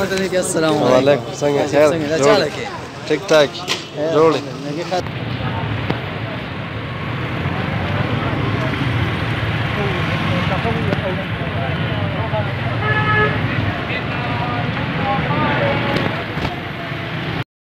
होटल के अस्सलाम वालेकुम څنګه خیر څنګه چاله کې ټیک ټاک جوړ